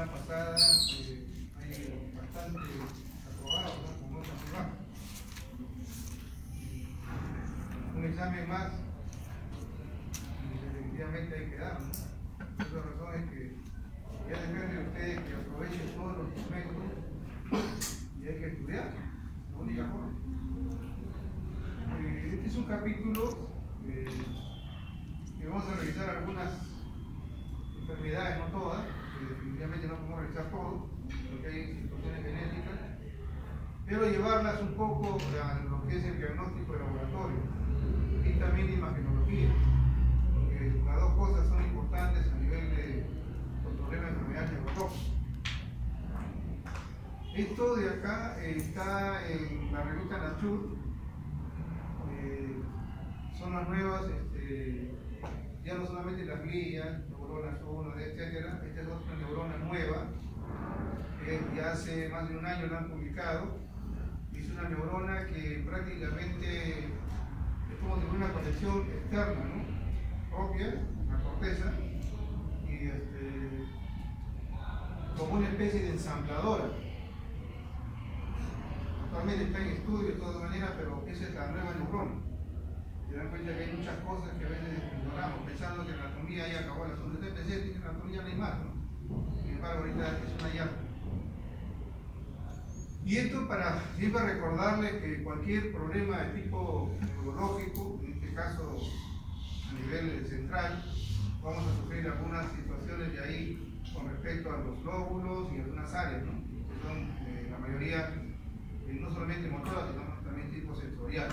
semana pasada hay bastante aprobados, ¿no? Con notas muy bajas. Un examen más y definitivamente hay que dar, ¿no? Por esa razón es que ya depende de ustedes que aprovechen todos los instrumentos y hay que estudiar, la única forma. Este es un capítulo que vamos a revisar algunas enfermedades, no todas, definitivamente no podemos revisar todo, porque hay situaciones genéticas, pero llevarlas un poco a lo que es el diagnóstico de laboratorio y también de imagenología, porque las dos cosas son importantes a nivel de control de enfermedades neurológicas. Esto de acá está en la revista Nature, son las nuevas, ya no solamente las glías, neuronas 1, etcétera. Esta es otra neurona nueva, que ya hace más de un año la han publicado. Es una neurona que prácticamente es como tener una conexión externa, ¿no? Propia, la corteza, y como una especie de ensambladora. Actualmente está en estudio de todas maneras, pero esa es la nueva neurona. Se dan cuenta que hay muchas cosas que a veces ignoramos, pensando que la anatomía ya acabó el asunto. Usted pensé que la anatomía no hay más, ¿no? Sin embargo, ahorita es una llave. Y esto para siempre recordarle que cualquier problema de tipo neurológico, en este caso a nivel central, vamos a sufrir algunas situaciones de ahí con respecto a los lóbulos y algunas áreas, ¿no? Que son la mayoría, no solamente motoras, sino también tipo sensorial.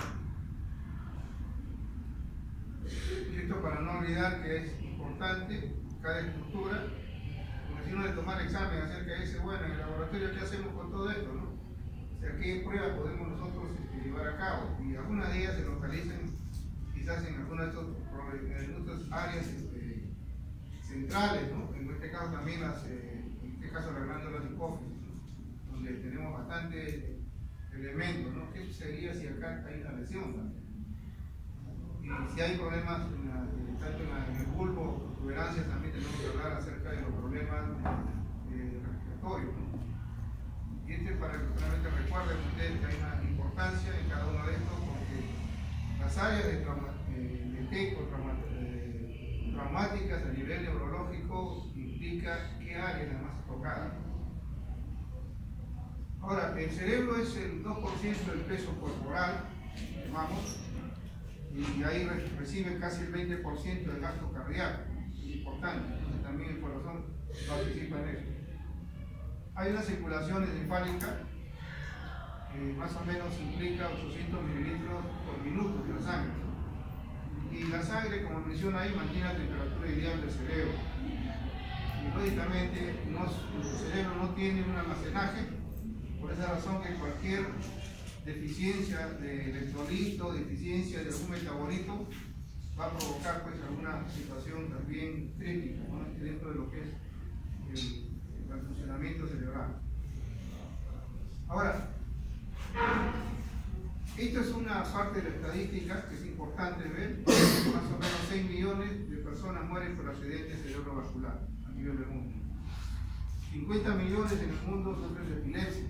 Y esto para no olvidar que es importante cada estructura, porque si uno de tomar examen acerca de ese, bueno, en el laboratorio, ¿qué hacemos con todo esto, no? O sea, ¿qué pruebas podemos nosotros llevar a cabo? Y algunas de ellas se localizan quizás en algunas de estas áreas centrales, ¿no? En este caso también en este caso la glándula hipófisis, ¿no? Donde tenemos bastantes elementos, ¿no? ¿Qué sería si acá hay una lesión también? Y si hay problemas tanto en el bulbo, protuberancias, también tenemos que hablar acerca de los problemas respiratorios, ¿no? Y para que realmente recuerden ustedes que hay una importancia en cada uno de estos, porque las áreas de traumáticas a nivel neurológico implica qué área es la más tocada. Ahora, el cerebro es el 2% del peso corporal, vamos, y ahí recibe casi el 20% del gasto cardíaco, es importante, entonces también el corazón participa en eso. Hay una circulación encefálica que más o menos implica 800 mililitros por minuto de la sangre, y la sangre, como menciona ahí, mantiene la temperatura ideal del cerebro, y lógicamente el cerebro no tiene un almacenaje, por esa razón que cualquier deficiencia de electrolito, deficiencia de algún metabolito, va a provocar pues alguna situación también crítica, ¿no? Dentro de lo que es el funcionamiento cerebral. Ahora, esto es una parte de la estadística que es importante ver. Más o menos 6 millones de personas mueren por accidente cerebrovascular a nivel del mundo. 50 millones en el mundo sufren de epilepsia.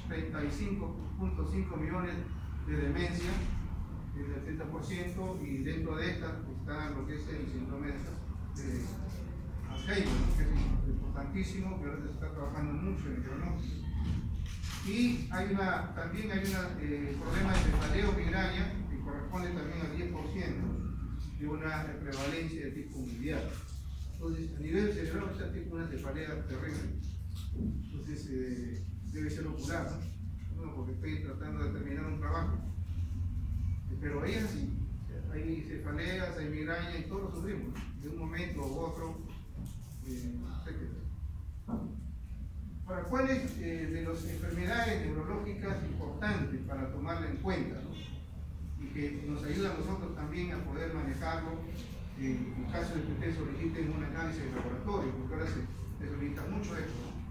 35.5 millones de demencia, el 70%, y dentro de estas pues, está lo que es el síndrome de Alzheimer, ¿no? Que es importantísimo, que ahora se está trabajando mucho en el diagnóstico. Y también hay un problema de cefalea o migraña que corresponde también al 10% de una prevalencia de tipo mundial. Entonces, a nivel cerebral está tipo una cefalea terrible. Entonces, debe ser ocular, ¿no? Bueno, porque estoy tratando de terminar un trabajo. Pero ahí es así, hay cefaleas, hay migraña y todos lo sufrimos, de un momento u otro, etc. Ahora, ¿cuáles de las enfermedades neurológicas importantes para tomarla en cuenta, ¿no? Y que nos ayudan a nosotros también a poder manejarlo en caso de que ustedes soliciten un análisis de laboratorio, porque ahora se solicita mucho esto, ¿no?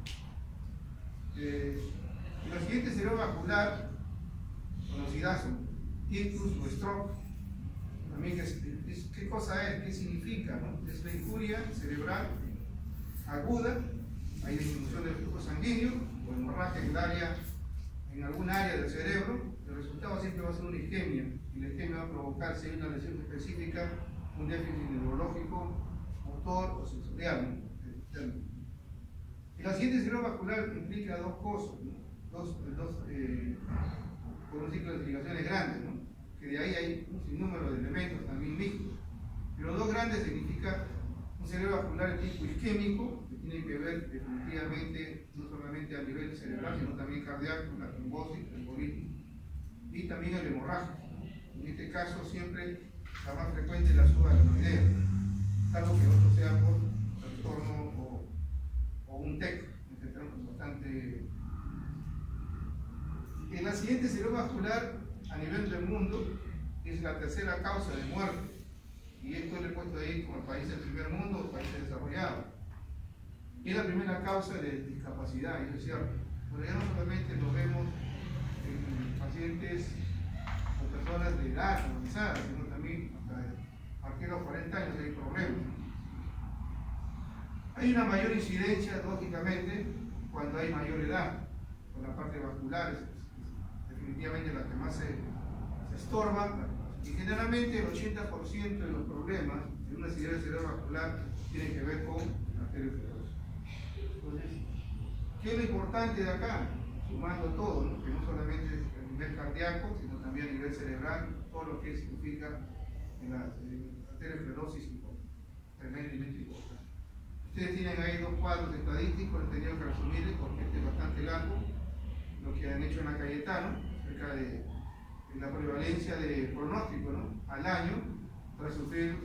Lo siguiente cerebrovascular, conocidas son ictus o stroke. También ¿qué cosa es? ¿Qué significa, no? Es la injuria cerebral aguda hay disminución del flujo sanguíneo o hemorragia en algún área del cerebro, el resultado siempre va a ser una isquemia, y la isquemia va a provocar, si hay una lesión específica, un déficit neurológico, motor o sensorial, ¿no? El accidente cerebrovascular implica dos cosas, ¿no? Por un ciclo de explicaciones grandes, ¿no? Que de ahí hay un sinnúmero de elementos también mixtos, pero dos grandes significa un cerebrovascular de tipo isquémico, que tiene que ver definitivamente no solamente a nivel cerebral, sino también cardíaco, la trombosis, el embolismo, y también el hemorragia. En este caso siempre la más frecuente es la subarachnoidea, salvo que otro sea por trastorno o un TEC, que tenemos bastante. El accidente cerebrovascular a nivel del mundo es la tercera causa de muerte, y esto le he puesto ahí como países del primer mundo o países desarrollados. Y es la primera causa de discapacidad, y es cierto, pero ya no solamente lo vemos en pacientes o personas de edad avanzada, sino también a partir de los 40 años hay problemas. Hay una mayor incidencia, lógicamente, cuando hay mayor edad, con la parte vascular, es definitivamente la que más se estorba, y generalmente el 80% de los problemas de una accidente cerebrovascular tienen que ver con arteriosclerosis. Entonces, ¿qué es lo importante de acá? Sumando todo, ¿no? Que no solamente a nivel cardíaco, sino también a nivel cerebral, todo lo que significa en la arteriosclerosis tremendamente importante. Ustedes tienen ahí dos cuadros estadísticos, he tenido que resumirles porque este es bastante largo, lo que han hecho en la Cayetano, acerca de la prevalencia de pronóstico, ¿no? Al año tras sufrir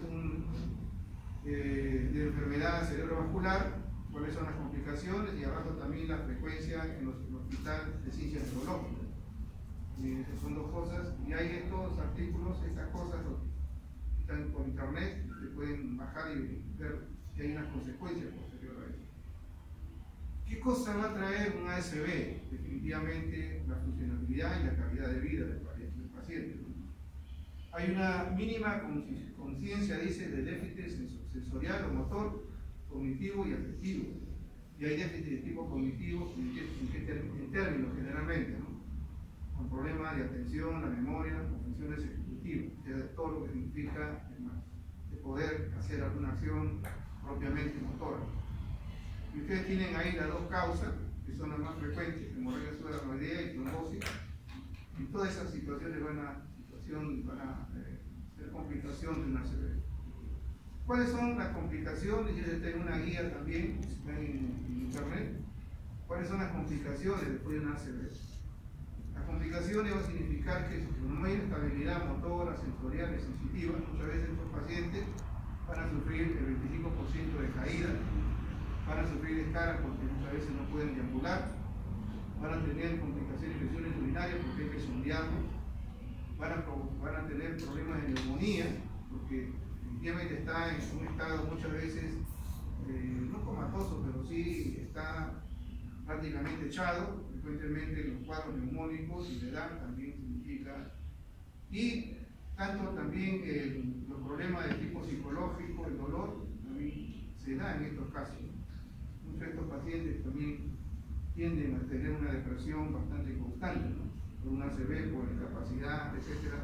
de enfermedad cerebrovascular, cuáles son las complicaciones, y abajo también la frecuencia en los hospitales de ciencias neurológicas. Son dos cosas, y hay estos artículos, estas cosas están por internet, se pueden bajar y ver que hay unas consecuencias posteriores a eso. ¿Qué cosa va a traer un ASV? Definitivamente la funcionalidad y la calidad de vida del paciente. Hay una mínima conciencia, dice, de déficit sensorial o motor, cognitivo y afectivo. Y hay déficit de tipo cognitivo en términos generalmente, ¿no? Con problemas de atención, la memoria, con funciones ejecutivas, o sea, todo lo que significa de poder hacer alguna acción propiamente motora. Y ustedes tienen ahí las dos causas, que son las más frecuentes, hemorragia subarachnoidea y trombosis, y todas esas situaciones van a ser complicación de una ACV. ¿Cuáles son las complicaciones? Yo les tengo una guía también, está en internet. ¿Cuáles son las complicaciones después de una ACV? Las complicaciones va a significar que no hay estabilidad motora, sensorial y sensitiva. Muchas veces estos pacientes van a sufrir el 25% de caída, van a sufrir escaras porque muchas veces no pueden deambular, van a tener complicaciones y lesiones urinarias porque hay que sondearlos, van a tener problemas de neumonía porque definitivamente está en un estado muchas veces no comatoso, pero sí está prácticamente echado, frecuentemente los cuadros neumónicos y la edad también significa, y tanto también los problemas de tipo psicológico, el dolor, también se da en estos casos. Muchos de estos pacientes también tienden a tener una depresión bastante constante, ¿no? Por una ACV, por incapacidad, etc.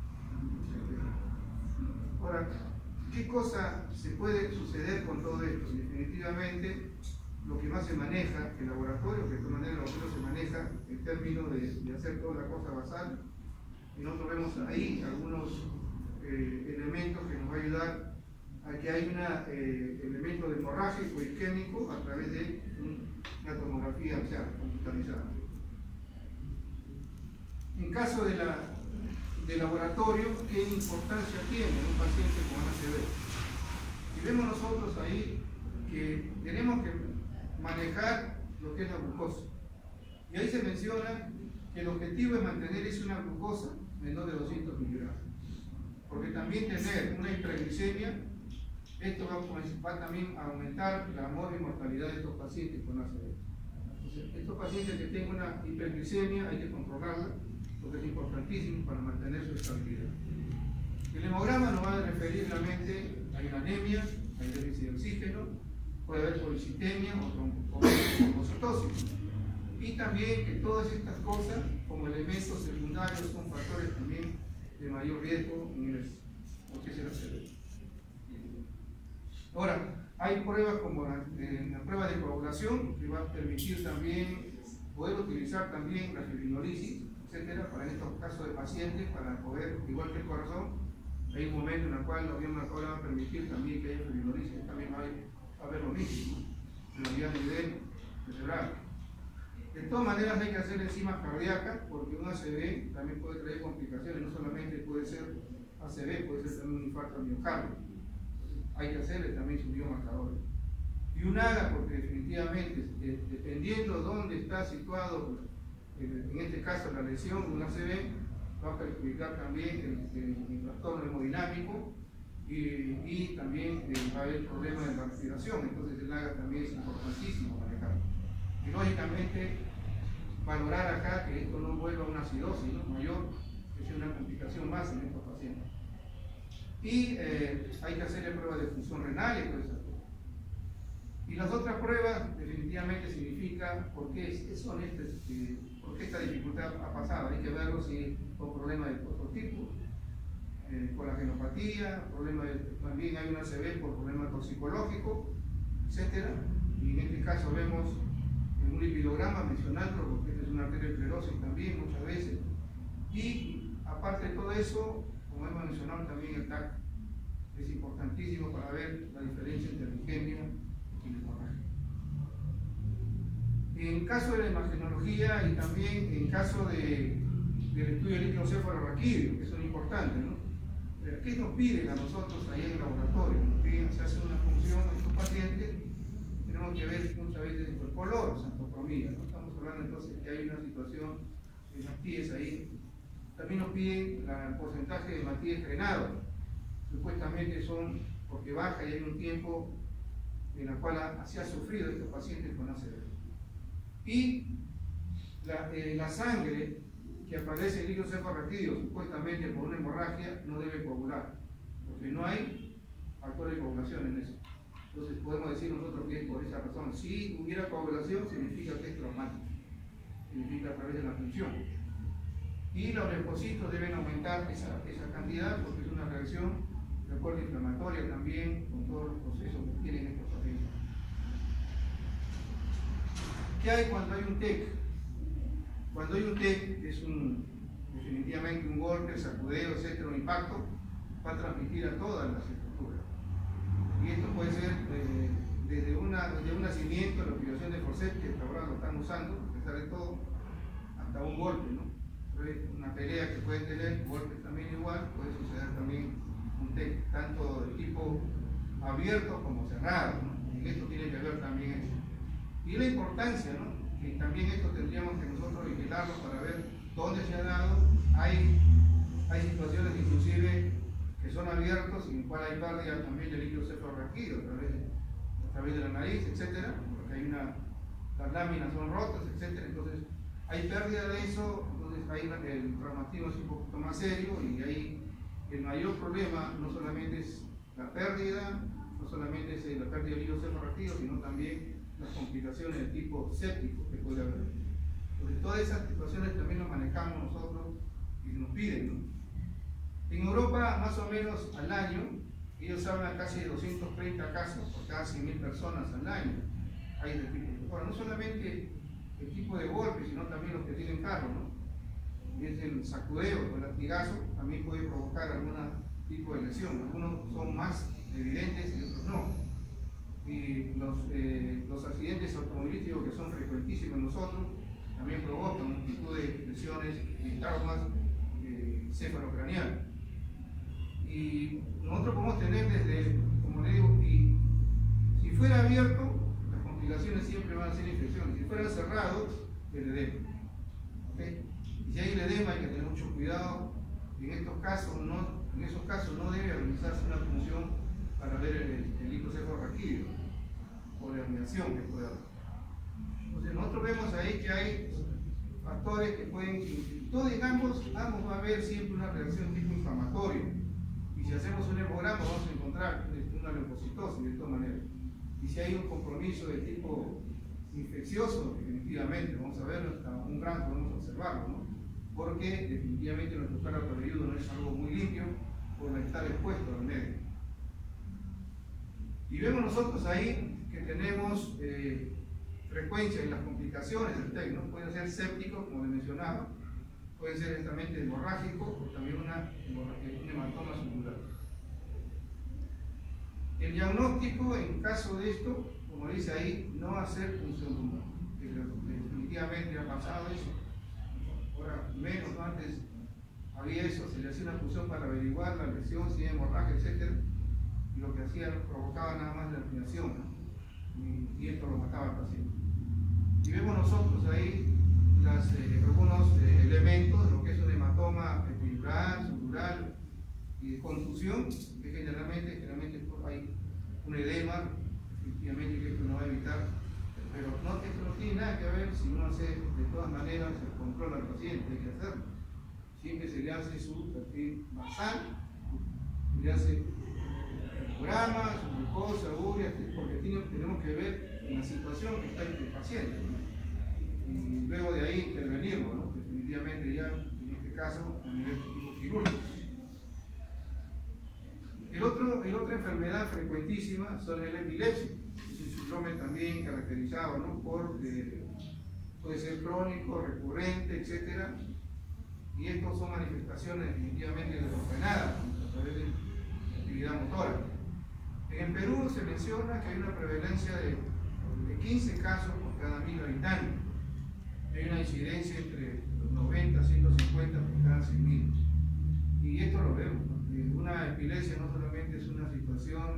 Ahora, ¿qué cosa se puede suceder con todo esto? Definitivamente, lo que más se maneja, el laboratorio, que de todas maneras el laboratorio se maneja en términos de hacer toda la cosa basal, y nosotros vemos ahí algunos elementos que nos va a ayudar a que hay un elemento de hemorrágico isquémico a través de una tomografía computarizada. En caso de laboratorio, ¿qué importancia tiene un paciente con ACV? Y vemos nosotros ahí que tenemos que manejar lo que es la glucosa. Y ahí se menciona que el objetivo es mantener una glucosa menor de 200 miligramos. Porque también tener una hiperglicemia, esto va también a aumentar la mortalidad de estos pacientes con ACV. Entonces, estos pacientes que tengan una hiperglicemia hay que controlarla, porque es importantísimo para mantener su estabilidad. El hemograma nos va a referir realmente a una anemia, hay déficit de oxígeno, puede haber policitemia o trombocitosis. Y también que todas estas cosas, como elementos secundarios, son factores también de mayor riesgo en lo que es el ACV. Ahora, hay pruebas como la prueba de coagulación, que va a permitir también poder utilizar también la fibrinolisis, etcétera, para estos casos de pacientes, para poder, igual que el corazón, hay un momento en el cual la biomarcadora va a permitir también que haya fibrinolisis, también va a haber lo mismo, ¿no? En a nivel cerebral. De todas maneras hay que hacer enzimas cardíacas, porque un ACV también puede traer complicaciones, no solamente puede ser ACV, puede ser también un infarto al miocardio. Hay que hacerle también su biomarcador. Y un AGA, porque definitivamente, dependiendo de dónde está situado, en este caso la lesión de un ACV, va a perjudicar también el trastorno hemodinámico y también va a haber problemas de la respiración. Entonces el AGA también es importantísimo manejar. Y lógicamente valorar acá que esto no vuelva a una acidosis, ¿no? Mayor, que sea una complicación más en estos pacientes. Y hay que hacerle pruebas de función renal y todas esas cosas. Y las otras pruebas definitivamente significan por qué son por qué esta dificultad ha pasado. Hay que verlo si con problemas de otro tipo, colagenopatía, también hay una ACV por problema toxicológico, etc. Y en este caso vemos en un lipidograma mencionarlo, porque esta es una arteriosclerosis también muchas veces. Y aparte de todo eso, como hemos mencionado también el TAC, es importantísimo para ver la diferencia entre leucemia y hemorragia. En caso de la imagenología y también en caso del estudio del líquido cefalorraquídeo, que son importantes, ¿no? ¿Qué nos piden a nosotros ahí en el laboratorio? Nos piden, se hace una función a estos pacientes, tenemos que ver muchas veces el color, santocromía, ¿no? Estamos hablando entonces que hay una situación de Matías ahí. También nos piden el porcentaje de Matías frenado, supuestamente son porque baja y hay un tiempo en el cual se ha sufrido estos pacientes con ACV. Y la sangre que aparece en el líquido cefalorraquídeo supuestamente por una hemorragia no debe coagular, porque no hay factor de coagulación en eso. Entonces podemos decir nosotros que es por esa razón. Si hubiera coagulación significa que es traumático, significa a través de la función. Y los leucocitos deben aumentar esa cantidad porque es una reacción de acuerdo inflamatoria también con todos los procesos que tienen estos pacientes. ¿Qué hay cuando hay un TEC? Cuando hay un TEC es definitivamente un golpe, sacudeo, etcétera, un impacto, va a transmitir a todas las estructuras. Y esto puede ser desde un nacimiento, la operación de Forceps, que hasta ahora lo están usando, a pesar de todo, hasta un golpe, ¿no? Una pelea que pueden tener, golpes también igual, puede suceder también un TEC, tanto de tipo abierto como cerrado, ¿no? Y esto tiene que ver también eso. Y la importancia, ¿no? Que también esto tendríamos que nosotros vigilarlo para ver dónde se ha dado. Hay situaciones inclusive que son abiertos, en el cual hay pérdida también del líquido cefalorraquídeo a través de la nariz, etcétera, porque las láminas son rotas, etcétera. Entonces hay pérdida de eso, entonces ahí el traumatismo es un poquito más serio y ahí el mayor problema no solamente es la pérdida, no solamente es la pérdida del líquido cefalorraquídeo, sino también las complicaciones de tipo séptico que puede haber. Entonces todas esas situaciones también las manejamos nosotros y nos piden, ¿no? En Europa, más o menos al año, ellos hablan casi de 230 casos por cada 100.000 personas al año. Hay de tipo. Bueno, no solamente el tipo de golpe, sino también los que tienen carro, ¿no? Y es el sacudeo o el latigazo, también puede provocar algún tipo de lesión. Algunos son más evidentes y otros no. Y los accidentes automovilísticos que son frecuentísimos en nosotros también provocan un tipo de lesiones y traumas cefalocraneales. Y nosotros podemos tener desde, como le digo, y si fuera abierto, las complicaciones siempre van a ser infecciones. Si fuera cerrado, el edema. ¿Okay? Y si hay el edema hay que tener mucho cuidado. En esos casos no debe realizarse una punción para ver el líquido cefalorraquídeo o la herniación que pueda haber. Entonces nosotros vemos ahí que hay factores que pueden, todos ambos va a haber siempre una reacción tipo inflamatoria. Y si hacemos un hemograma vamos a encontrar una leucocitosis de todas maneras. Y si hay un compromiso de tipo infeccioso, definitivamente, vamos a verlo, hasta un grado podemos observarlo, ¿no? Porque definitivamente nuestro cuero cabelludo no es algo muy limpio por estar expuesto al medio. Y vemos nosotros ahí que tenemos frecuencia en las complicaciones del TEC, ¿no? Puede ser séptico, como les mencionaba, puede ser directamente hemorrágico o también un hematoma subdural. El diagnóstico, en caso de esto, como dice ahí, no hacer punción lumbar. Definitivamente ha pasado eso. Ahora, menos, ¿no? Antes había eso, se le hacía una punción para averiguar la lesión, si hay hemorragia, etc. Y lo que hacía provocaba nada más la inflamación, ¿no? Y esto lo mataba al paciente. Y vemos nosotros ahí algunos elementos de lo que es un hematoma epidural, subdural y de contusión, que generalmente hay un edema, definitivamente que esto no va a evitar, pero esto no tiene nada que ver si uno hace de todas maneras el control al paciente, hay que hacerlo. Siempre se le hace su perfil basal, se le hace gramas, su glucosa, urea, porque tenemos que ver en la situación que está el paciente, ¿no? Y luego de ahí intervenirlo, ¿no? Definitivamente ya, en este caso, a nivel quirúrgico. La otra enfermedad frecuentísima son el epilepsia. Es un síndrome también caracterizado, ¿no? Puede ser crónico, recurrente, etc. Y estos son manifestaciones definitivamente desordenadas a través de la actividad motora. En el Perú se menciona que hay una prevalencia de 15 casos por cada 1000 habitantes. Hay una incidencia entre los 90 a 150 por cada 100.000. Y esto lo vemos, ¿no? Una epilepsia no solamente es una situación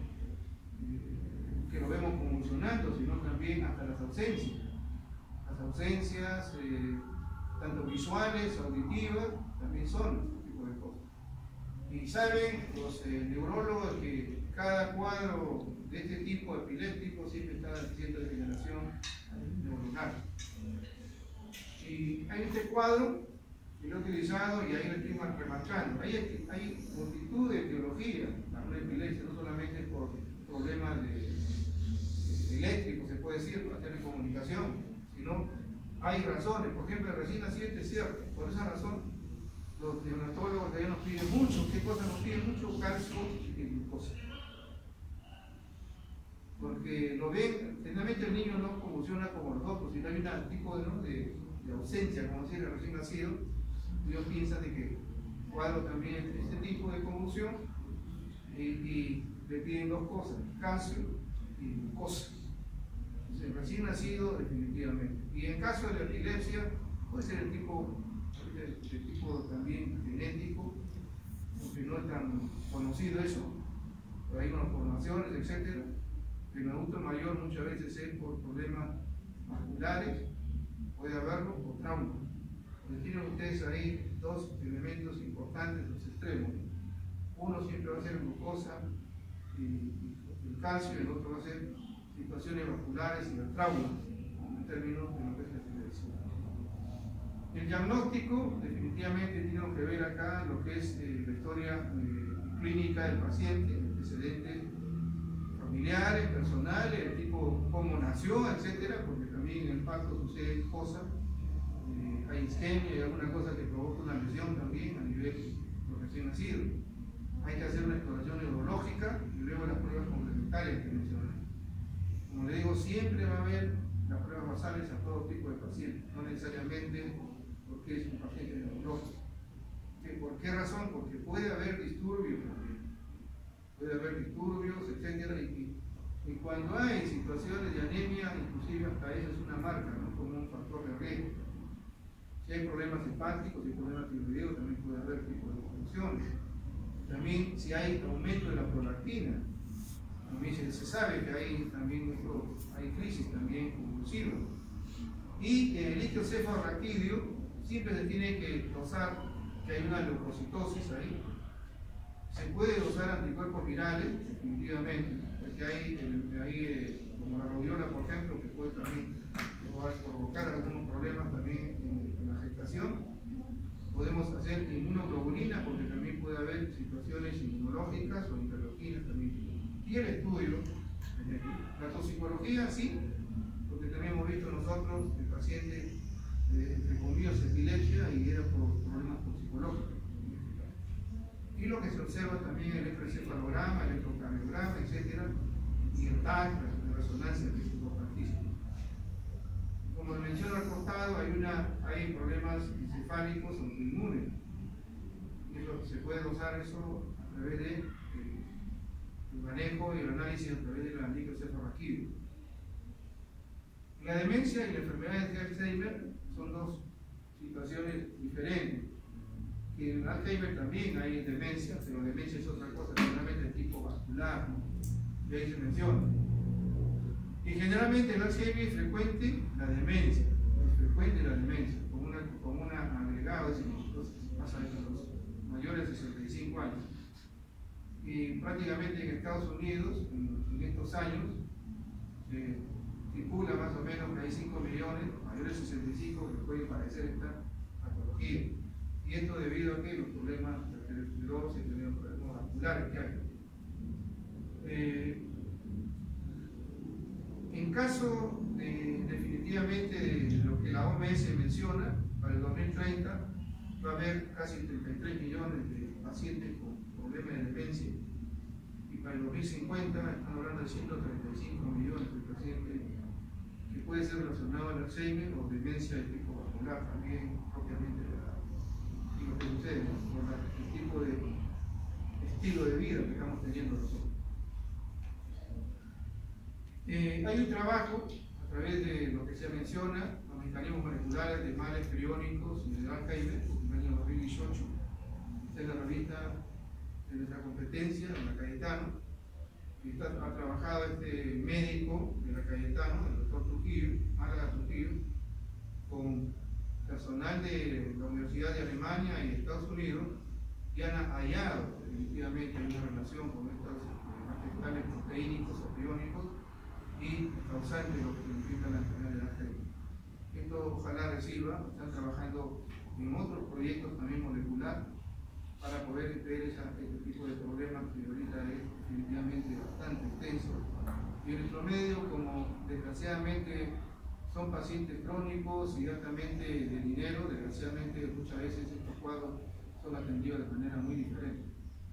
que lo vemos convulsionando, sino también hasta las ausencias. Las ausencias, tanto visuales, auditivas, también son este tipo de cosas. Y saben los neurólogos que cada cuadro de este tipo epiléptico siempre está diciendo degeneración neuronal. Y hay este cuadro que lo he utilizado y ahí lo estoy remarcando. Hay multitud de etiologías la epilepsia, no solamente por problemas eléctricos, se puede decir, por la telecomunicación, sino hay razones. Por ejemplo, el recién naciente es cierto. Por esa razón, los neonatólogos todavía nos piden mucho. ¿Qué cosa nos piden? Mucho calcio y glucosa. Porque lo ven, generalmente el niño no convulsiona como los otros, sino hay un tipo de ausencia, como decir, el recién nacido. Ellos piensan de que cuadro también este tipo de convulsión y le piden dos cosas, calcio y glucosa. Entonces, recién nacido definitivamente. Y en caso de la epilepsia, puede ser el tipo también genético, porque no es tan conocido eso, pero hay malformaciones, etc. El adulto mayor muchas veces es por problemas vasculares, puede haberlo, o trauma. Tienen ustedes ahí dos elementos importantes, los extremos. Uno siempre va a ser glucosa y el calcio, y el otro va a ser situaciones vasculares y el trauma, en términos de lo que es la epilepsia. El diagnóstico, definitivamente, tiene que ver acá lo que es la historia clínica del paciente, antecedentes familiares, personales, el tipo cómo nació, etcétera, porque también en el parto suceden cosas. Hay isquemia y alguna cosa que provoca una lesión también a nivel de recién nacido. Hay que hacer una exploración neurológica y luego las pruebas complementarias que mencioné. Como le digo, siempre va a haber las pruebas basales a todo tipo de pacientes, no necesariamente porque es un paciente neurológico. ¿Por qué razón? Porque puede haber disturbios también. Puede haber disturbios, etc. Y cuando hay situaciones de anemia, inclusive hasta eso es una marca, ¿no? Como un factor de riesgo. Si hay problemas hepáticos, si hay problemas tiroideos, también puede haber tipo de confusiones. También si hay aumento de la prolactina, también se sabe que hay también hay crisis también convulsiva. Y en el líquido cefalorraquídeo siempre se tiene que dosar, que hay una leucocitosis ahí. Se puede dosar anticuerpos virales, definitivamente, porque hay como la rodiola, por ejemplo, que puede también provocar algunos problemas también en la gestación. Podemos hacer inmunoglobulina porque también puede haber situaciones inmunológicas o interleuquinas también. Y el estudio La toxicología sí, porque también hemos visto nosotros el paciente, entre comillas, epilepsia y era por problemas toxicológicos. Y lo que se observa también el electroencefalograma, el electrocardiograma, etcétera, y el TAC, la resonancia, que es importantísimo. Como menciono al costado, hay problemas encefálicos autoinmunes. Y se puede dosar eso a través de el manejo y el análisis a través de la microencefalografía. La demencia y la enfermedad de Alzheimer son dos situaciones diferentes. Y en Alzheimer también hay demencia, pero demencia es otra cosa, generalmente de tipo vascular, ¿no? Y ahí se menciona. Y generalmente en Alzheimer es frecuente la demencia, como un agregado, entonces pasa a los mayores de 65 años. Y prácticamente en Estados Unidos, en estos años, se estipula más o menos que hay 5 millones mayores de 65 que pueden padecer esta patología. Y esto debido a que los problemas de arteriosclerosis y los problemas vasculares que hay. En caso definitivamente de lo que la OMS menciona, para el 2030 va a haber casi 33 millones de pacientes con problemas de demencia. Y para el 2050 estamos hablando de 135 millones de pacientes que puede ser relacionado al Alzheimer o demencia de tipo vascular también propiamente de la. Y lo que sucede por el tipo de estilo de vida que estamos teniendo nosotros. Hay un trabajo a través de lo que se menciona, los mecanismos moleculares de males criónicos y de Alzheimer, en el año 2018. Esta es la revista de nuestra competencia, la Cayetano, y ha trabajado este médico de la Cayetano, el doctor Trujillo, Málaga Trujillo, con personal de la Universidad de Alemania y Estados Unidos, y han hallado definitivamente una relación con estos afectantes proteínicos o priónicos y causantes de lo que significa la enfermedad de Alzheimer. Esto ojalá reciba, están trabajando en otros proyectos también molecular para poder ver este tipo de problemas que ahorita es definitivamente bastante extenso. Y en nuestro medio, como desgraciadamente son pacientes crónicos y altamente de dinero, desgraciadamente muchas veces estos cuadros son atendidos de manera muy diferente.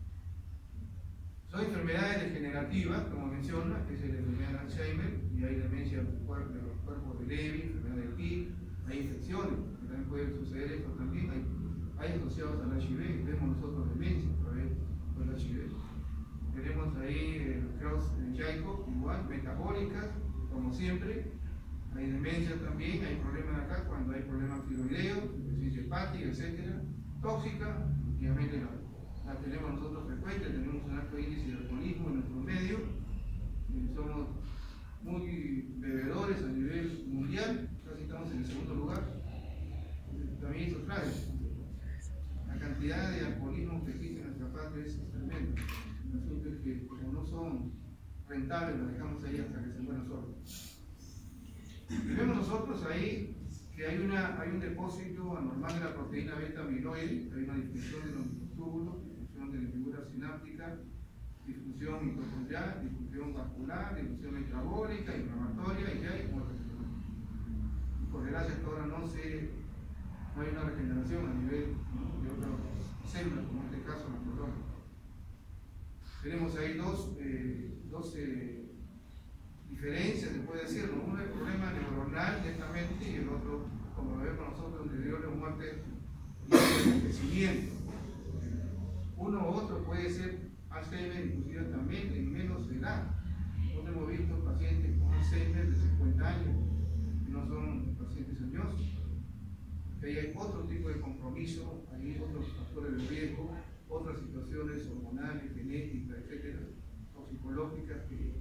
Son enfermedades degenerativas, como menciona, que es la enfermedad de Alzheimer, y hay demencia de los cuerpos de Levy, enfermedad de Pitt, hay infecciones, que también pueden suceder esto también, hay asociados al HIV, vemos nosotros demencia a través del HIV. Tenemos ahí el Krauss-Jacob, igual, metabólicas, como siempre, hay demencia también, hay problemas acá cuando hay problemas tiroideos, insuficiencia hepática, etcétera, tóxica, obviamente la tenemos nosotros frecuente, tenemos un alto índice de alcoholismo en nuestro medio, somos muy bebedores a nivel mundial, casi estamos en el segundo lugar. También esto trae la cantidad de alcoholismo que existe en nuestra patria es tremenda. El asunto es que como no son rentables, los dejamos ahí hasta que se mueran solos. Y vemos nosotros ahí que hay un depósito anormal de la proteína beta amiloide, hay una disfunción de los microtúbulos, disfunción de la figura sináptica, disfunción mitocondrial, disfunción vascular, disfunción metabólica, inflamatoria, y ya hay muerte. Por desgracia hasta ahora no hay una regeneración a nivel de otras células, como en este caso la corona. Tenemos ahí dos diferencias, se puede decir, ¿no? Uno es el problema neuronal netamente y el otro, como lo vemos nosotros, un deterioro de muerte y envejecimiento. Uno u otro puede ser Alzheimer, inclusive también en menos edad. Nosotros hemos visto pacientes con Alzheimer de 50 años que no son pacientes añosos. Ahí hay otro tipo de compromiso, hay otros factores de riesgo, otras situaciones hormonales, genéticas, etcétera, o psicológicas que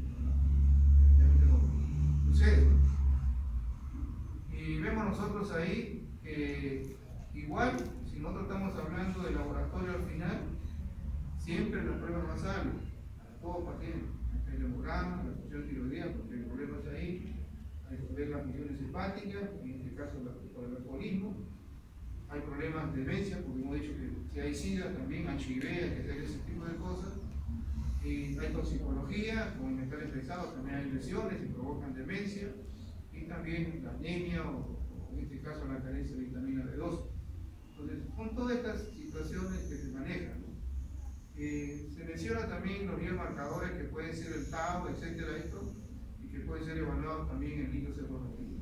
sucede. Y vemos nosotros ahí que igual, si nosotros estamos hablando de laboratorio al final, siempre las pruebas basales, a todos pacientes, el hemograma, la función tiroidea, porque hay problemas ahí, hay que ver las funciones hepáticas, en este caso por el alcoholismo, hay problemas de demencia, porque hemos dicho que si hay SIDA también, HIV, hay que hacer ese tipo de cosas, Hay toxicología, con metales pesados también hay lesiones que provocan demencia y también la anemia o en este caso la carencia de vitamina B12. Entonces, con todas estas situaciones que se manejan, ¿no? Se menciona también los biomarcadores que pueden ser el tau, etcétera, y que pueden ser evaluados también en líquidos hemorrágicos.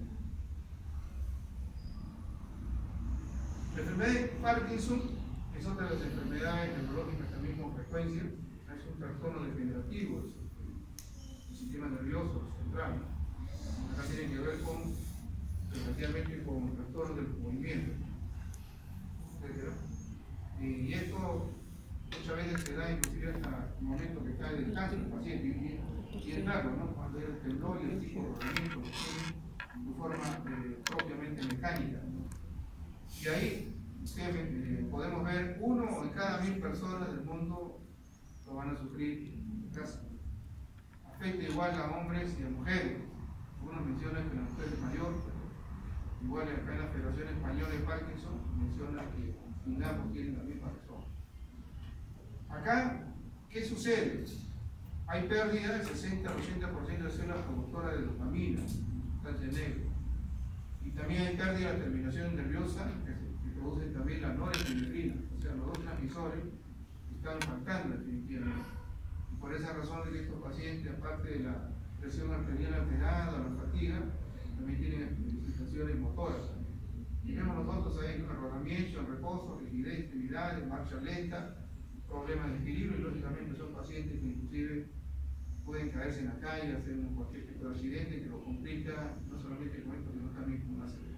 La enfermedad de Parkinson es otra de las enfermedades neurológicas también con frecuencia. Es un trastorno degenerativo del sistema nervioso central. Acá tiene que ver especialmente con trastornos del movimiento, etc. Y esto muchas veces se da inclusive hasta el momento que cae del cáncer el paciente. Y es raro, ¿no? Cuando hay el temblor y el tipo de movimiento que tiene de forma propiamente mecánica, ¿no? Y ahí podemos ver 1 en cada 1000 personas del mundo lo van a sufrir en casa. Afecta igual a hombres y a mujeres. Algunos mencionan que la mujer es mayor, pero igual acá en la Federación Española de Parkinson menciona que ambos tienen la misma razón. Acá, ¿qué sucede? Hay pérdida del 60 al 80% de células productoras de dopamina, sustancia negra. Y también hay pérdida de la terminación nerviosa que producen también la norepinefrina, o sea, los dos transmisores están faltando definitivamente. Y por esa razón es que estos pacientes, aparte de la presión arterial alterada, la fatiga, también tienen manifestaciones motoras. Y vemos nosotros ahí un rodamiento, en reposo, rigidez, extremidades, marcha lenta, problemas de equilibrio, y lógicamente son pacientes que inclusive pueden caerse en la calle, hacer cualquier tipo de accidente que lo complica, no solamente con esto, sino también con una serie.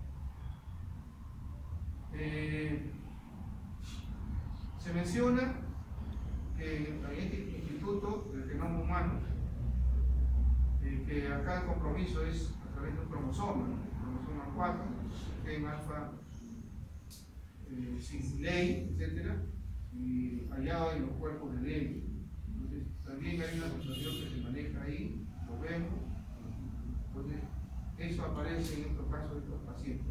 Se menciona que en este Instituto del Genoma Humano, que acá el compromiso es a través de un cromosoma, ¿no? El cromosoma 4, gen alfa, sin ley, etc. Y hallado en los cuerpos de ley. Entonces, también hay una situación que se maneja ahí, lo vemos. Entonces, eso aparece en estos casos de estos pacientes.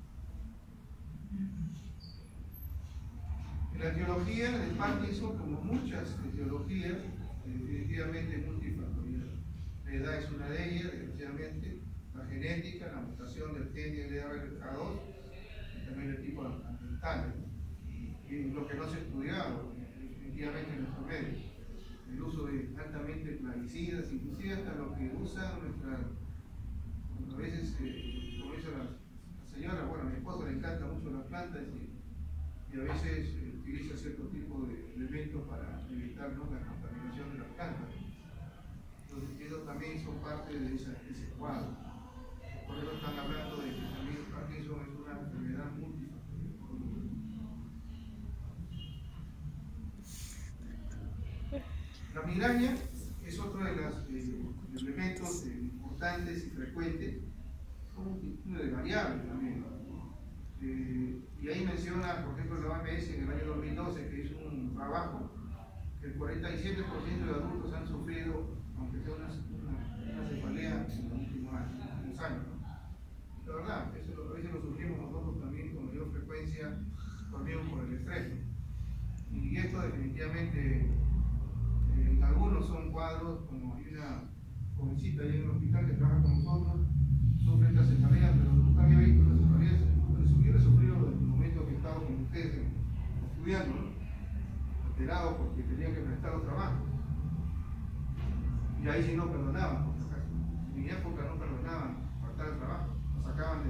En la etiología de Parkinson, como muchas etiologías, definitivamente es multifactorial. La edad es una de ellas, desgraciadamente, la genética, la mutación del gen LRK2 y también el tipo ambiental. Y lo que no se ha estudiado, definitivamente en nuestro medio, el uso de altamente plaguicidas, inclusive hasta lo que usa a veces, como dice la señora, bueno, a mi esposo le encanta mucho las plantas y a veces utiliza cierto tipo de elementos para evitar, ¿no?, la contaminación de las plantas. Entonces, eso también son parte de ese cuadro. Por eso están hablando de que también Parkinson es una enfermedad multifactorial. La migraña es otro de los elementos importantes y frecuentes, con un tipo de variables también, ¿no? Y ahí menciona, por ejemplo, la OMS en el año 2012, que hizo un trabajo, que el 47% de adultos han sufrido, aunque sea una cefalea en los últimos años, ¿no? La verdad, eso a veces lo sufrimos nosotros también con mayor frecuencia, también por el estrés, ¿no? Y esto definitivamente, en algunos son cuadros, como hay una jovencita ahí en el hospital que trabaja con nosotros, sufre esta cefalea, pero nunca había visto una cefalea. Yo he sufrido en el momento que estaba con ustedes estudiando, ¿no?, alterado porque tenía que prestar los trabajos. Y ahí sí no perdonaban, por si acaso. En mi época no perdonaban faltar el trabajo, nos sacaban de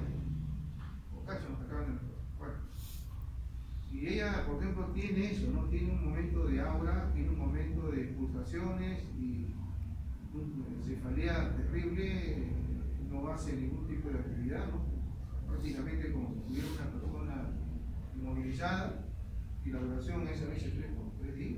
bueno. Y ella, por ejemplo, tiene eso, ¿no? Tiene un momento de aura, tiene un momento de pulsaciones y una cefalea terrible, no hace ningún tipo de actividad, ¿no? Prácticamente como si tuviera una persona inmovilizada, y la duración es a veces 3 días.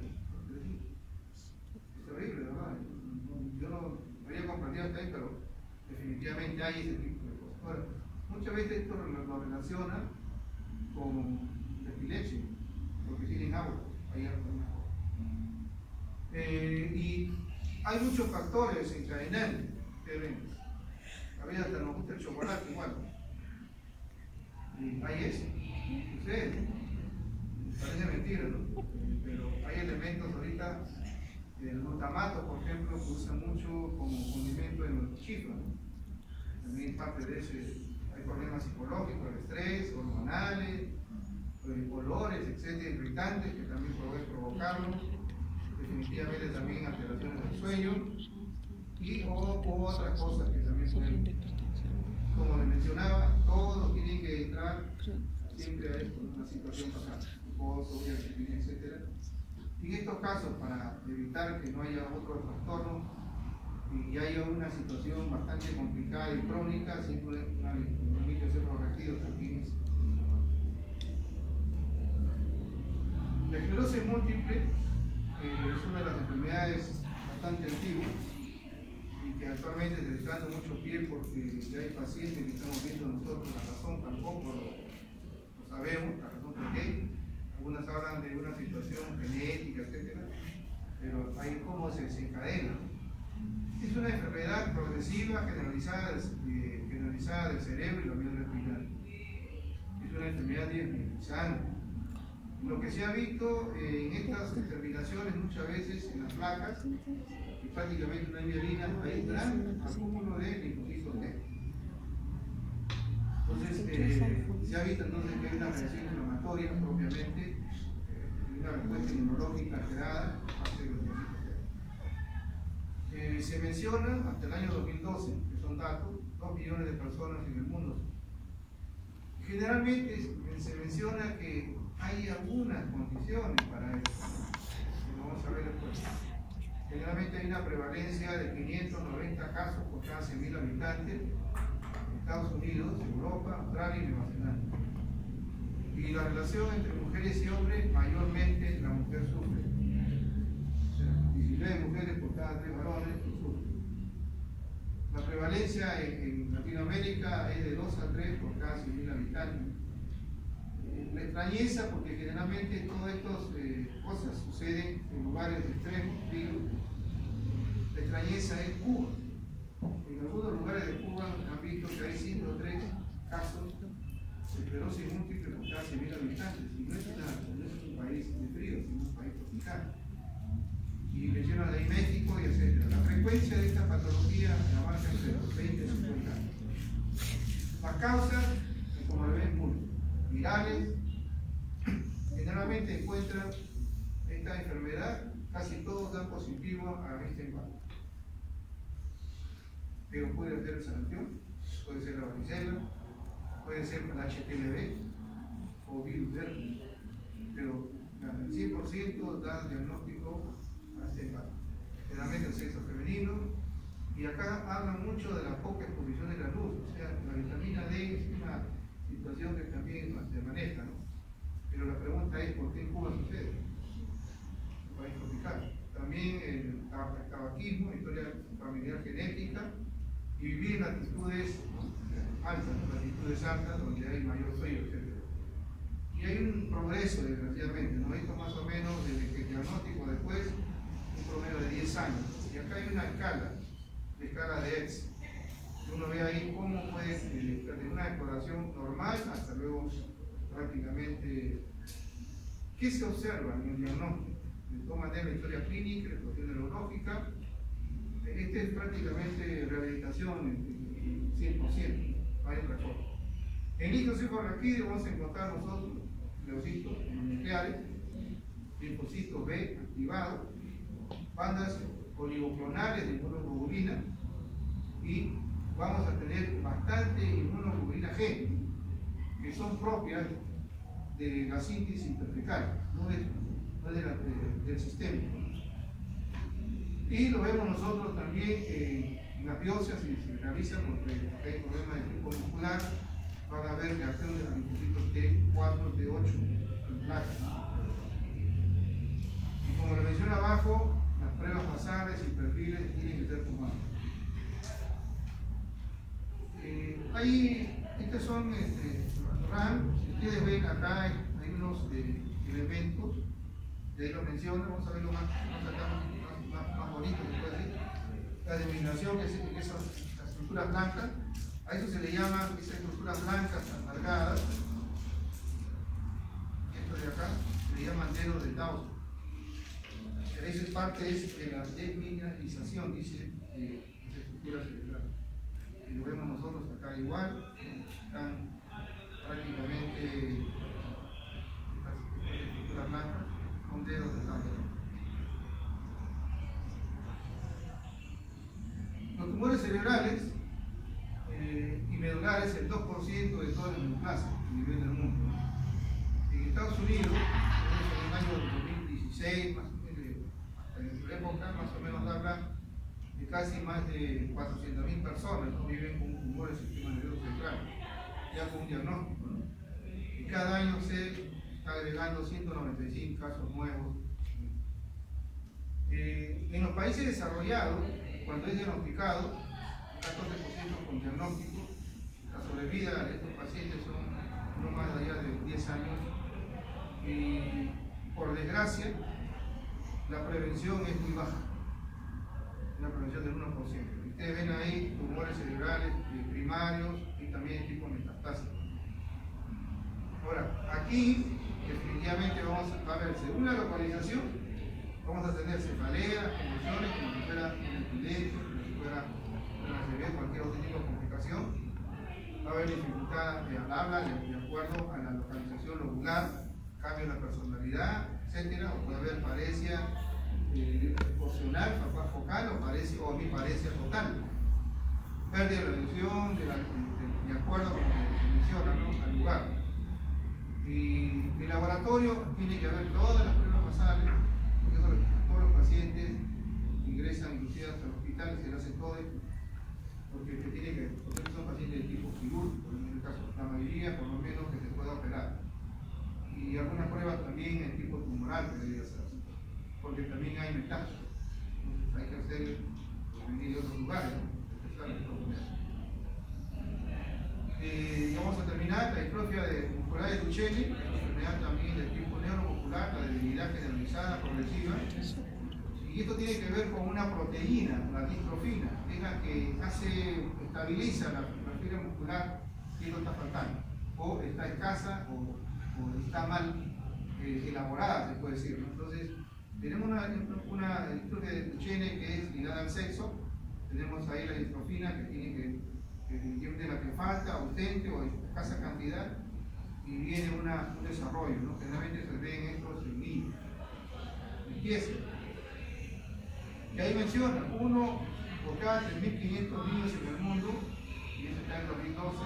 Es terrible, ¿verdad? Yo no había comprendido hasta ahí, pero definitivamente hay ese tipo de cosas. Ahora, muchas veces esto lo relaciona con la epilepsia, porque tienen agua, hay algo. Y hay muchos factores encadenantes. A veces hasta nos gusta el chocolate igual. Y hay eso. Ustedes, parece mentira, ¿no? Pero hay elementos ahorita El glutamato, por ejemplo, se usa mucho como condimento en los chifos, ¿no? También parte de ese, hay problemas psicológicos, el estrés, hormonales, olores, etcétera, irritantes que también pueden provocarlo, definitivamente también alteraciones del sueño y o otras cosas que también pueden, como les mencionaba, todo tiene que entrar siempre a esto, una situación pasada, etcétera. Y en estos casos, para evitar que no haya otro trastorno y haya una situación bastante complicada y crónica, siempre un microcefalorraquídeo también es. La esclerosis múltiple es una de las enfermedades bastante antiguas y que actualmente se está dando mucho pie porque ya hay pacientes que estamos viendo nosotros la razón, tampoco lo sabemos, la razón por qué. Algunas hablan de una situación genética, etcétera, pero ahí cómo se desencadena. Es una enfermedad progresiva generalizada del cerebro y la médula espinal. Es una enfermedad desmielinizante. Lo que se ha visto en estas determinaciones muchas veces en las placas, que prácticamente no hay mielina, hay un gran acúmulo de linfocitos T. Entonces, se ha visto entonces que hay una reacción inflamatoria propiamente, una respuesta inmunológica alterada por parte de los linfocitos T. Se menciona hasta el año 2012, que son datos, 2 millones de personas en el mundo. Generalmente se menciona que hay algunas condiciones para esto, que lo vamos a ver después. Generalmente hay una prevalencia de 590 casos por cada 100.000 habitantes en Estados Unidos, Europa, Australia y Nueva Zelanda. Y la relación entre mujeres y hombres, mayormente la mujer sufre. O sea, 19 mujeres por cada 3 varones sufren. La prevalencia en Latinoamérica es de 2 a 3 por cada 100.000 habitantes. La extrañeza, porque generalmente todas estas cosas suceden en lugares extremos, digo. La extrañeza es Cuba. En algunos lugares de Cuba han visto que hay 103 casos de esclerosis múltiple por cada 100.000 habitantes. Y no es un país de frío, sino un país tropical. Y mencionan ahí México y etc. La frecuencia de esta patología abarca entre los 20 y 50 años. Las causas, como lo ven, virales, generalmente encuentran esta enfermedad, casi todos dan positivo a este embarazo. Pero puede ser el sarampión, puede ser la varicela, puede ser el HPLV o virus verde, pero el 100% da diagnóstico a este embarazo. Generalmente el sexo femenino, y acá hablan mucho de la poca exposición de la luz, o sea, la vitamina D es una situación que también se maneja, ¿no? Pero la pregunta es ¿por qué en Cuba sucede? Un país tropical. También el tabaquismo, historia familiar genética y vivir en latitudes altas, latitudes altas donde hay mayor frío, etc. Y hay un progreso, desgraciadamente, ¿no? Esto más o menos desde que el diagnóstico después, un promedio de 10 años. Y acá hay una escala de ETS. Uno ve ahí cómo puede desde una exploración normal hasta luego prácticamente qué se observa en el diagnóstico. De todas maneras, la historia clínica, la cuestión neurológica, este es prácticamente rehabilitación 100%, no hay otra cosa. En licocefalorraquídeo vamos a encontrar nosotros leucitos nucleares, linfocitos B activados, bandas oligoclonales de inmunoglobulina y vamos a tener bastante inmunoglobulina G, que son propias de la síntesis interfecal, no del sistema. Y lo vemos nosotros también en las biopsias, si se realiza porque hay problemas de tipo muscular, van a ver reacción de los linfocitos T4, T8 en placas. Y como lo menciona abajo, las pruebas basales y perfiles tienen que ser tomadas. Estos son RAM. Si ustedes ven acá hay unos elementos, de ahí lo menciono, vamos a verlo más bonito, se puede decir. La denominación que es las estructuras blancas, a eso se le llama esas estructuras blancas alargadas. Esto de acá se le llama dedo de Dawson. Esa es parte de la desmineralización, dice, de las estructuras cerebrales. Y lo vemos nosotros acá igual, están prácticamente estas estructuras blancas con dedos de cambio. Los tumores cerebrales y medulares, el 2% de todas las neoplasias a nivel del mundo. En Estados Unidos, en el año 2016, en la época más o menos habla de casi más de 400.000 personas que viven con tumores del sistema nervioso central, ya con un diagnóstico, ¿no? Y cada año se está agregando 195 casos nuevos. En los países desarrollados, cuando es diagnosticado, un 14% con diagnóstico, la sobrevida de estos pacientes son no más allá de 10 años. Y por desgracia, la prevención es muy baja, una prevención del 1%. Ustedes ven ahí tumores cerebrales primarios y también tipo metastásico. Ahora, aquí definitivamente vamos a ver, según la localización, vamos a tener cefaleas, convulsiones, como si fuera un epilepsia, como si fuera una CB, cualquier otro tipo de complicación. Va a haber dificultad al habla de acuerdo a la localización lobular, cambio en la personalidad, etcétera, o puede haber paresia porcional, focal o hemiparesia total. Pérdida de la visión, de acuerdo con lo que se menciona, ¿no?, al lugar. Y el laboratorio tiene que haber todas las pruebas basales, porque eso todos los pacientes ingresan inclusive hasta el hospital y se le hace todo esto, porque son pacientes de tipo quirúrgico, en este caso, la mayoría por lo menos que se pueda operar. Y algunas pruebas también en tipo tumoral que debería hacerse, porque también hay metástasis. Entonces hay que hacer venir de otros lugares, ¿no? Vamos a terminar la distrofia muscular de Duchenne, una enfermedad también del tipo neuromuscular, la debilidad generalizada progresiva. Y esto tiene que ver con una proteína, la distrofina, que es la que estabiliza la fibra muscular, que no está faltando, o está escasa, o está mal elaborada, se puede decir, ¿no? Entonces, tenemos una distrofia de Duchenne que es ligada al sexo. Tenemos ahí la distrofina que tiene de la que falta, ausente o en escasa cantidad, y viene un desarrollo, ¿no? Generalmente se ven estos en niños. Empieza. Y ahí menciona, uno por cada 3.500 niños en el mundo, y eso está en 2012,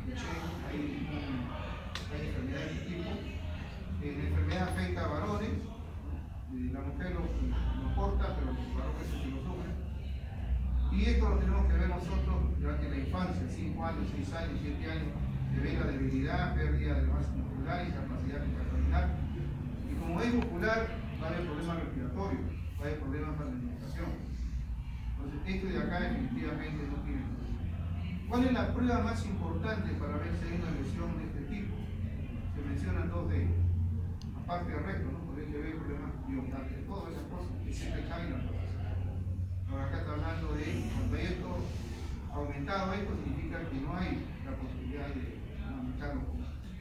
hay enfermedades de este tipo. La enfermedad afecta a varones, la mujer lo porta, pero los varones sí lo sufren. Y esto lo tenemos que ver nosotros durante la infancia, 5 años, 6 años, 7 años, de ver la debilidad, pérdida de masa muscular, incapacidad intracranial. Y como es muscular, va a haber problemas respiratorios, va a haber problemas para la alimentación. Entonces, esto de acá definitivamente no tiene problema. ¿Cuál es la prueba más importante para ver si hay una lesión de este tipo? Se mencionan dos de ellos. Aparte del recto, ¿no? Podría haber problemas biotáctiles, todas esas cosas que siempre caen en la profesión. Ahora acá está hablando de cuando hay esto aumentado, esto significa que no hay la posibilidad de aumentarlo con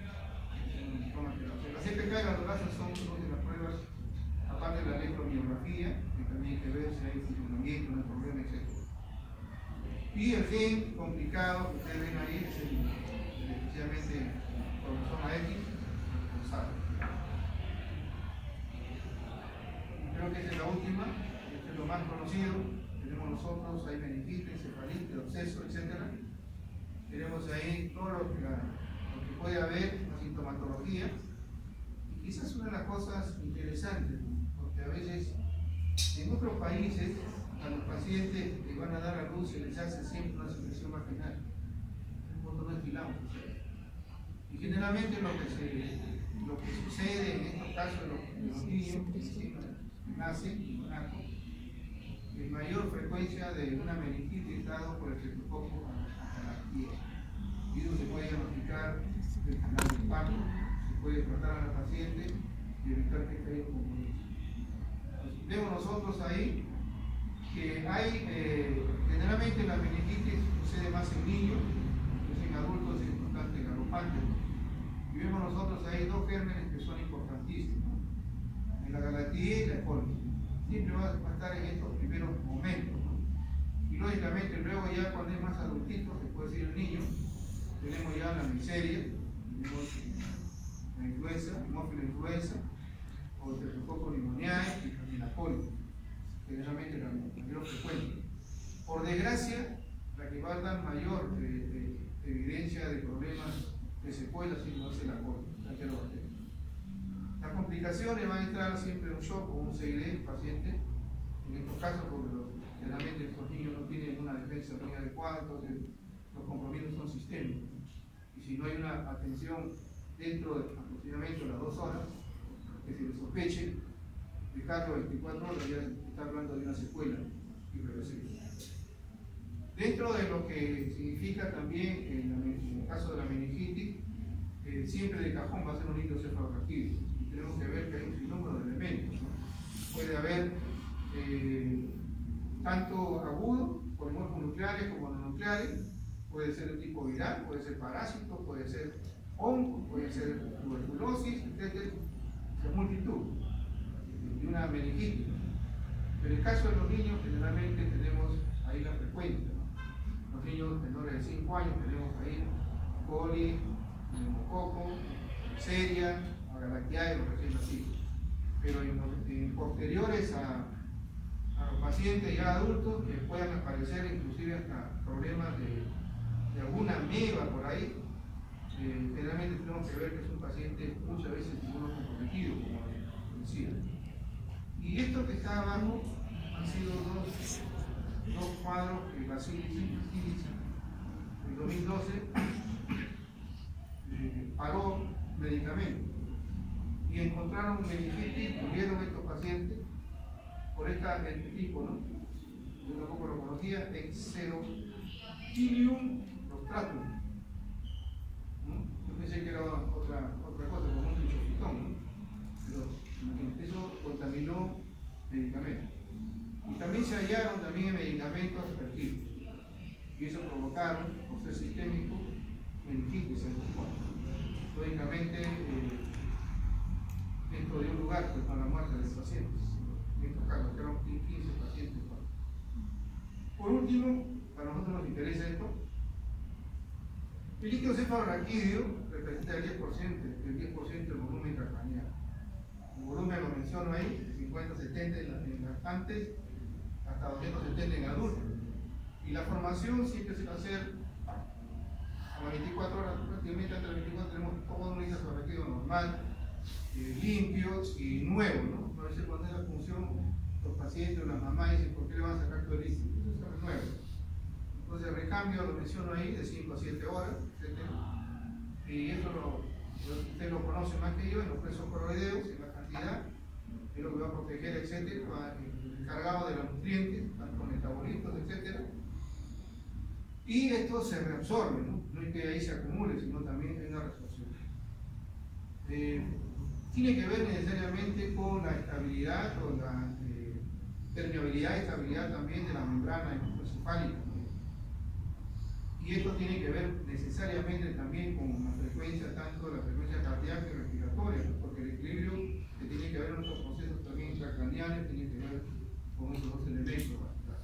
la CPK y la dorasa son dos de las pruebas, aparte de la electromiografía, que también hay que ver si hay funcionamiento, no hay problema, etc. Y el gen complicado que ustedes ven ahí es especialmente el cromosoma X responsable. Creo que esta es la última, esto es lo más conocido. Tenemos nosotros ahí meningitis, encefalitis, absceso, etc. Tenemos ahí todo lo que puede haber, la sintomatología. Y quizás una de las cosas interesantes, porque a veces en otros países a los pacientes que van a dar a luz se les hace siempre una secreción vaginal. Nosotros no estilamos. Y generalmente lo que sucede en estos casos de los niños que nacen y nacen, es mayor frecuencia de una meningitis dado por el streptococo hasta la piel. Y eso se puede diagnosticar del canal del parto, se puede tratar a la paciente y evitar que caiga como eso. Vemos nosotros ahí que hay, generalmente la meningitis sucede más en niños, pues en adultos es bastante galopante. Y vemos nosotros ahí dos gérmenes que son importantísimos, en la galatía y la E. coli. siempre va a estar en estos primeros momentos, ¿no? Y lógicamente luego ya cuando es más adultito, se puede decir el niño, tenemos ya la miseria, tenemos la influenza, hemófila influenza, o Streptococcus pneumoniae y la polio, generalmente la mayor frecuencia. Por desgracia, la que va a dar mayor evidencia de problemas de secuelas si no hace la polio, la enterobacteria. Las complicaciones van a entrar siempre en un shock o un CID paciente, en estos casos porque generalmente estos niños no tienen una defensa muy adecuada, entonces los compromisos son sistémicos. Y si no hay una atención dentro de aproximadamente las 2 horas, que se le sospeche, dejarlo 24 horas, ya está hablando de una secuela irreversible. Dentro de lo que significa también, en el caso de la meningitis, siempre de cajón va a ser un líquido cefalorraquídeo. Y tenemos que ver que hay un sinnúmero de elementos, ¿no? Puede haber tanto agudo, polinucleares como mononucleares, puede ser de tipo viral, puede ser parásito, puede ser hongo, puede ser tuberculosis, etc. Es multitud de una meningitis. Pero en el caso de los niños, generalmente tenemos ahí la frecuencia, ¿no? Los niños menores de 5 años tenemos ahí coli, neumococo, Neisseria, Agalactiae, los recién nacidos. Pero en posteriores a los pacientes ya adultos, que puedan aparecer inclusive hasta problemas de alguna ameba por ahí, generalmente tenemos que ver que es un paciente muchas veces inmunocomprometido, como decía. Y esto que está abajo han sido dos cuadros que la CDC en 2012 paró medicamentos y encontraron meningitis, murieron estos pacientes por este tipo, ¿no? Yo tampoco lo conocía, Xerotinium rostratum. Yo pensé que era otra cosa, como un trichofitón, ¿no? Pero eso contaminó medicamentos. Y también se hallaron también medicamentos activos. Y eso provocaron, por ser sistémico, meningitis en los cuerpos. Lógicamente, dentro de un lugar pues, para la muerte de los pacientes. En estos casos, que eran 15 pacientes. Por último, para nosotros nos interesa esto. El líquido cefalorraquídeo representa el 10% del volumen intracraneal. El volumen lo menciono ahí, 50-70 en lactantes, hasta 270 en adultos. Y la formación siempre se va a hacer a las 24 horas, prácticamente hasta las 24 tenemos todo un líquido cefalorraquídeo normal, limpio y nuevo, ¿no? A veces cuando es la función, los pacientes o las mamás dicen, ¿por qué le van a sacar todo el líquido? Eso es nuevo. Entonces el recambio lo menciono ahí de 5 a 7 horas, etc. Y esto usted lo conoce más que yo en los presos coroideos, en la cantidad, es lo que va a proteger, etc. Va encargado de los nutrientes, tanto metabolitos, etc. Y esto se reabsorbe, ¿no? No es que ahí se acumule, sino también hay una reabsorción. Tiene que ver necesariamente con la estabilidad, con la permeabilidad y estabilidad también de la membrana hematoencefálica. Y esto tiene que ver necesariamente también con la frecuencia, tanto la frecuencia cardíaca y respiratoria, ¿no? Porque el equilibrio que tiene que ver en nuestros procesos también intracraneales tiene que ver con esos dos elementos.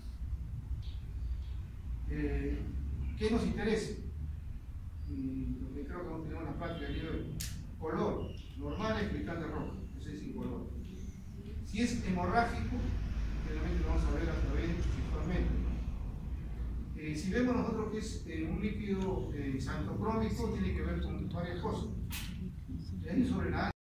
¿Qué nos interesa? Lo que creo que vamos a tener una práctica aquí hoy. Color, normal es cristal de rojo, ese es incoloro. Si es hemorrágico, generalmente lo vamos a ver a través visualmente. Si vemos nosotros que es un líquido xantocrómico, tiene que ver con varias cosas. Y ahí sobre la